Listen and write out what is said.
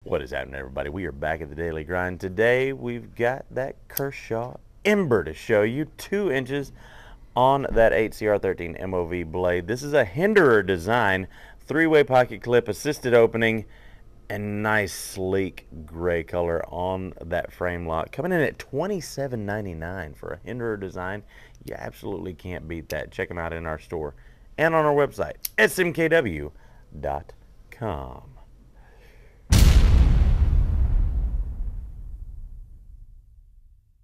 What is happening, everybody? We are back at the Daily Grind. Today, we've got that Kershaw Ember to show you, 2 inches on that 8CR13 MOV blade. This is a Hinderer design, 3-way pocket clip, assisted opening, and nice sleek gray color on that frame lock. Coming in at $27.99 for a Hinderer design. You absolutely can't beat that. Check them out in our store and on our website, smkw.com.